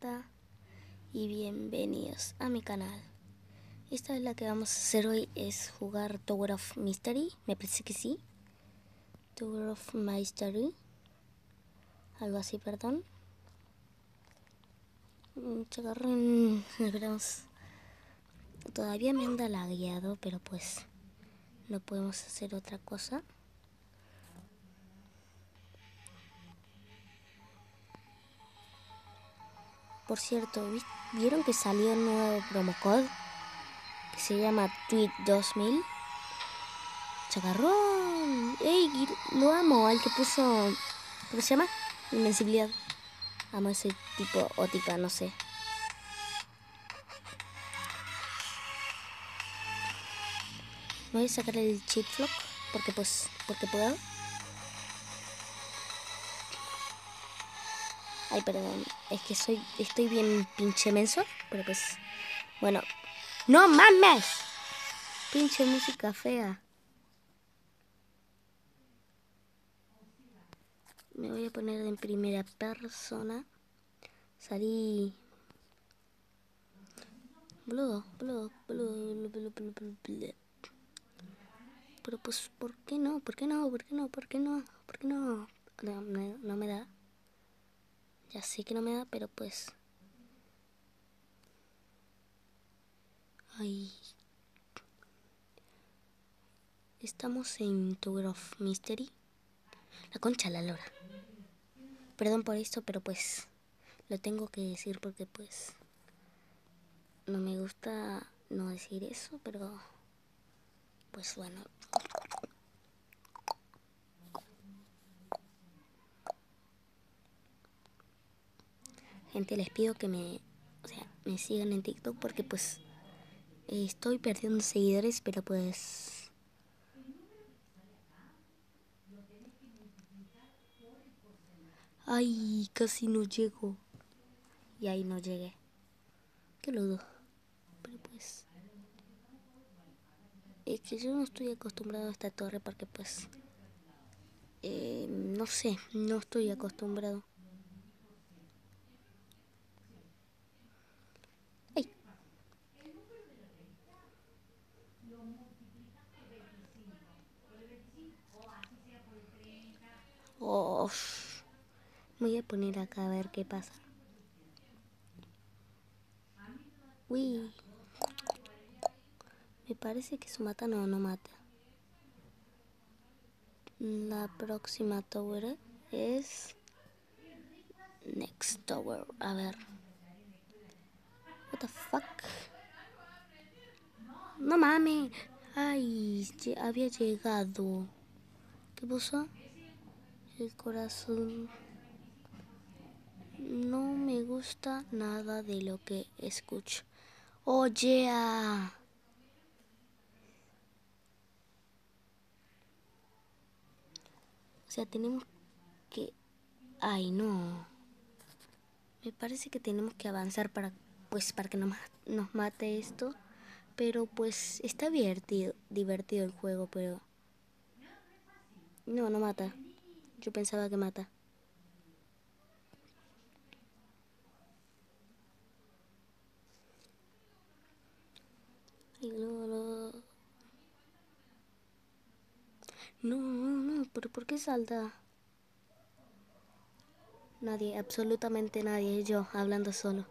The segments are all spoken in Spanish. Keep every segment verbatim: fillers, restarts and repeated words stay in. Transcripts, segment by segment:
Marta y bienvenidos a mi canal. Esta es la que vamos a hacer hoy, es jugar Tower of Mystery, me parece que sí. Tower of Mystery, algo así, perdón. Chacarrón, esperamos. Todavía me anda lagueado, pero pues no podemos hacer otra cosa. Por cierto, ¿vieron que salió un nuevo promo code? Que se llama Tweet dos mil. Chacarrón. ¡Ey! Lo amo, al que puso... ¿Cómo se llama? Invencibilidad. Amo a ese tipo o tipa, no sé. Me voy a sacar el chip lock porque pues, porque puedo. Ay, perdón, es que soy, estoy bien pinche menso, pero pues, bueno. ¡No mames! Pinche música fea. Me voy a poner en primera persona. Salí... Boludo, boludo, boludo, boludo, boludo, boludo. Pero pues, ¿por qué no? ¿Por qué no? ¿Por qué no? ¿Por qué no? ¿Por qué no? No, no, no me da. Ya sé que no me da, pero pues... Ay... Estamos en Tower of Mystery. La concha la lora. Perdón por esto, pero pues... Lo tengo que decir porque pues... No me gusta no decir eso, pero... Pues bueno... Gente, les pido que me... O sea, me sigan en TikTok porque pues... Eh, estoy perdiendo seguidores, pero pues... Ay, casi no llego. Y ahí no llegué. Qué ludo. Pero pues... Es que yo no estoy acostumbrado a esta torre porque pues... Eh, no sé, no estoy acostumbrado. ¡Ay! Oh, voy a poner acá a ver qué pasa. Uy. Me parece que su mata no, no mata. La próxima tower es... Next tower. A ver. What the fuck. No mames. Ay, había llegado. ¿Qué pasó? El corazón. No me gusta nada de lo que escucho. Oh, yeah. O sea, tenemos que... Ay, no. Me parece que tenemos que avanzar para... Pues para que no nos mate esto. Pero pues está divertido, divertido el juego, pero... No, no mata. Yo pensaba que mata. Ay, no, no. No, no, no, pero ¿por qué salta? Nadie, absolutamente nadie, yo hablando solo.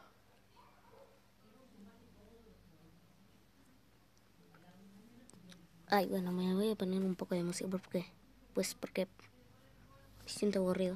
Ay, bueno, me voy a poner un poco de música porque... Pues porque... Me siento aburrido.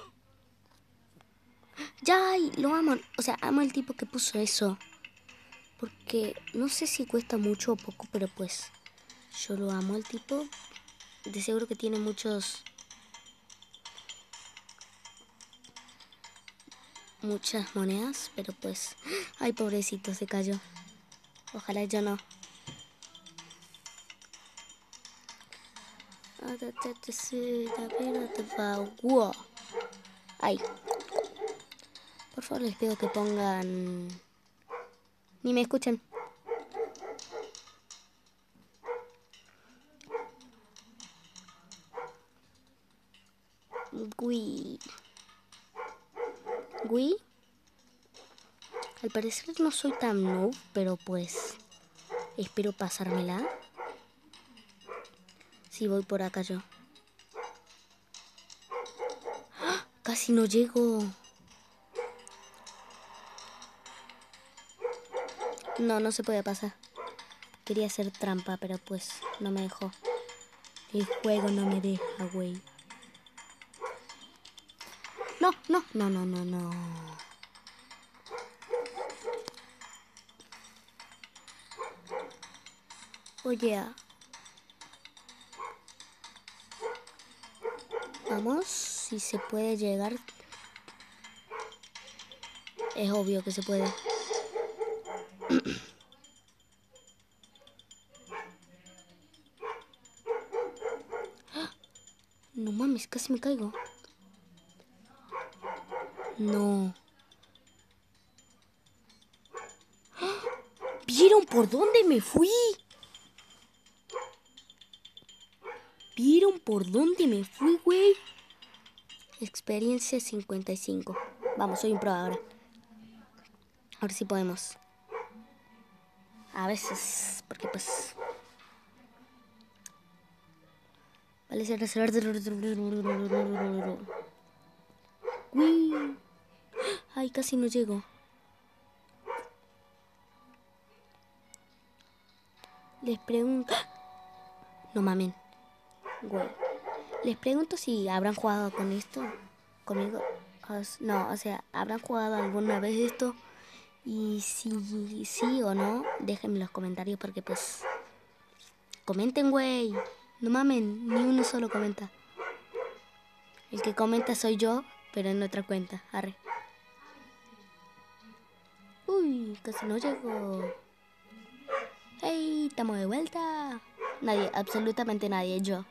¡Ya! Ay, lo amo. O sea, amo el tipo que puso eso. Porque no sé si cuesta mucho o poco, pero pues... Yo lo amo el tipo. De seguro que tiene muchos... Muchas monedas, pero pues... Ay, pobrecito, se cayó. Ojalá yo no. Ay. Por favor, les pido que pongan... Ni me escuchan. Gui. Gui. Al parecer no soy tan noob, pero pues espero pasármela. Sí, voy por acá yo. ¡Ah! Casi no llego. No, no se puede pasar. Quería hacer trampa, pero pues no me dejó. El juego no me deja, güey. No, no, no, no, no, no. Oye. Vamos, si se puede llegar. Es obvio que se puede. No mames, casi me caigo. No. ¿Vieron por dónde me fui? ¿Vieron por dónde me fui, güey? Experiencia cincuenta y cinco. Vamos, soy un pro ahora. Ahora sí podemos. A veces, porque pues... Vale, ser... Uy. Ay, casi no llego. Les pregunto... No mamen. Güey. Les pregunto si habrán jugado con esto. Conmigo. No, o sea, ¿habrán jugado alguna vez esto? Y si sí o no, déjenme en los comentarios porque pues... Comenten, güey. No mamen, ni uno solo comenta. El que comenta soy yo, pero en otra cuenta. Arre. Uy, casi no llego. ¡Hey! Estamos de vuelta. Nadie, absolutamente nadie, yo.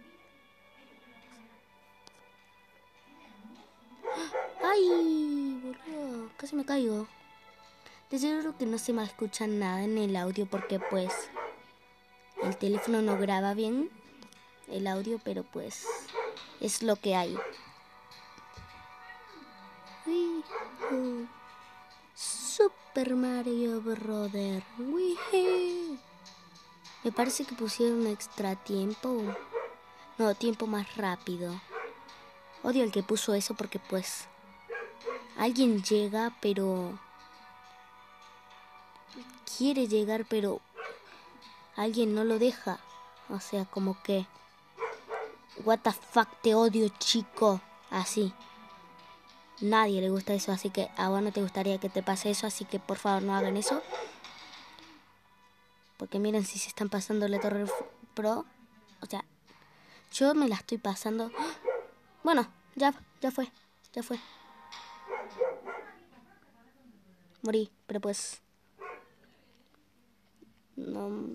¡Ay! Boludo, casi me caigo. De seguro que no se me escucha nada en el audio porque pues... El teléfono no graba bien el audio, pero pues... Es lo que hay. Uy, uh. Super Mario Brother. Uy. Me parece que pusieron extra tiempo. No, tiempo más rápido. Odio el que puso eso porque pues... Alguien llega, pero... Quiere llegar, pero... Alguien no lo deja. O sea, como que... What the fuck, te odio, chico. Así. Nadie le gusta eso, así que a vos no te gustaría que te pase eso, así que por favor no hagan eso. Porque miren si se están pasando la Torre Pro. O sea, yo me la estoy pasando. Bueno, ya, ya fue, ya fue. Morí, pero pues... No...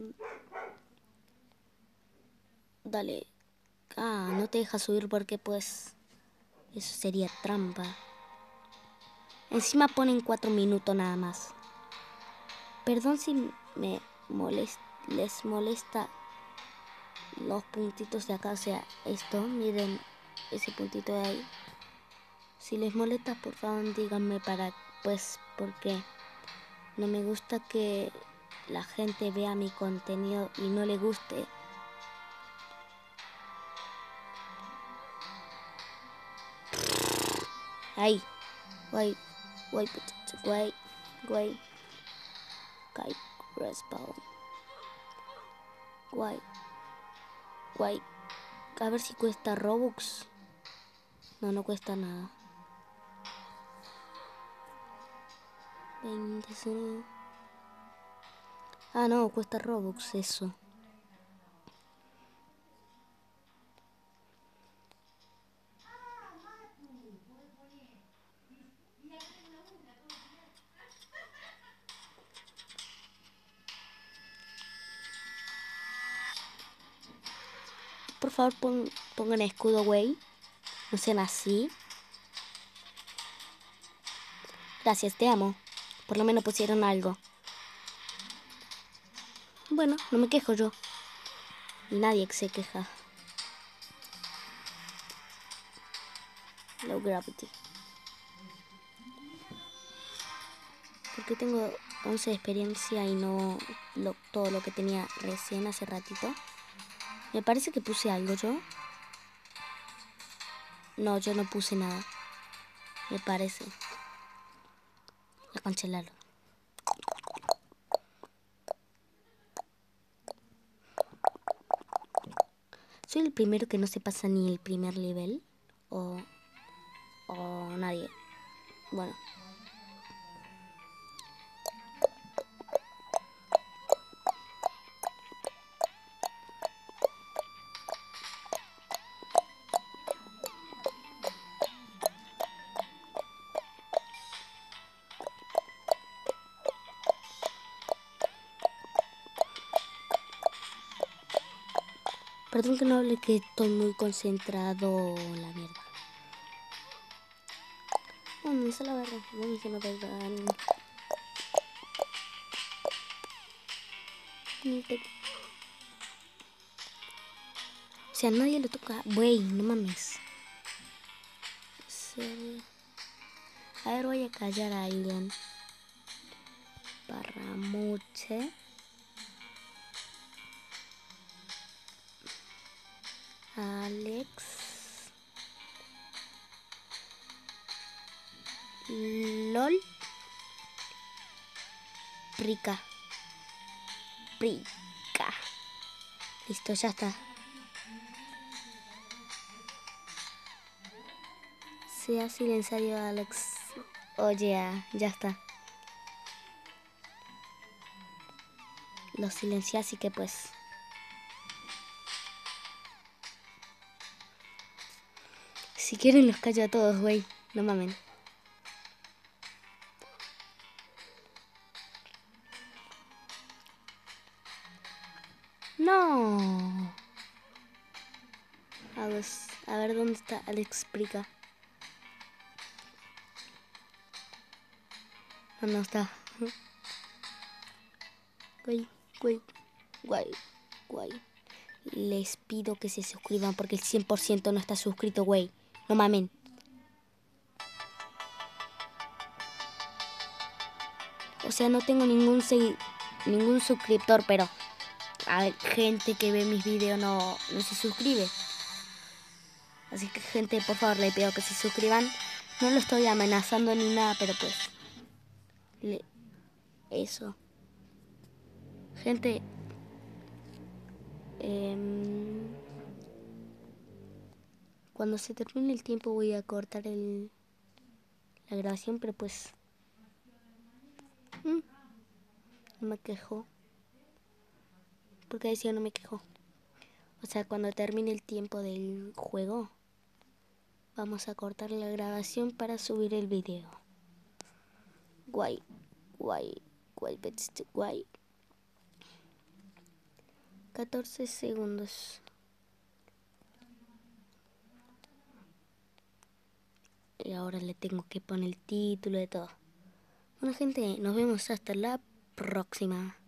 Dale. Ah, no te deja subir porque pues... Eso sería trampa. Encima ponen cuatro minutos nada más. Perdón si me molesta, les molesta los puntitos de acá. O sea, esto, miren ese puntito de ahí. Si les molesta, por favor díganme para... Pues, porque no me gusta que la gente vea mi contenido y no le guste. Ahí. Guay. Guay. Guay. Guay. Guay. Respawn. Guay. Guay. A ver si cuesta Robux. No, no cuesta nada. veinte. Ah, no, cuesta Robux eso. Por favor, pon, pongan escudo, güey. No sean así. Gracias, te amo. Por lo menos pusieron algo. Bueno, no me quejo yo. Y nadie se queja. Low gravity. Porque tengo once de experiencia y no lo, todo lo que tenía recién hace ratito. Me parece que puse algo yo. No, yo no puse nada. Me parece. La concha de la lora. ¿Soy el primero que no se pasa ni el primer nivel? ¿O, o nadie? Bueno. Perdón que no hable, que estoy muy concentrado. La mierda. No, me hizo la verga. No me hizo la verga. Ni te... O sea, nadie lo toca. Güey, no mames. Sí. A ver, voy a callar a alguien. Parramuche. Alex. LOL. Prica. Prica. Listo, ya está. Sea silenciado, Alex. Oye, ya está. Lo silencié, así que pues. Si quieren los callo a todos, güey. No mamen. No. A ver, a ver dónde está Alex Prica. No, no está. Güey, güey, güey, güey. Les pido que se suscriban porque el cien por ciento no está suscrito, güey. No mamen. O sea, no tengo ningún segui ningún suscriptor, pero hay gente que ve mis videos no, no se suscribe. Así que, gente, por favor, les pido que se suscriban. No lo estoy amenazando ni nada, pero pues... Le... Eso. Gente... Eh, cuando se termine el tiempo voy a cortar el, la grabación, pero pues... Mm, no me quejo. Porque decía no me quejo. O sea, cuando termine el tiempo del juego, vamos a cortar la grabación para subir el video. Guay, guay, guay, guay. catorce segundos. Y ahora le tengo que poner el título de todo. Bueno, gente, nos vemos hasta la próxima.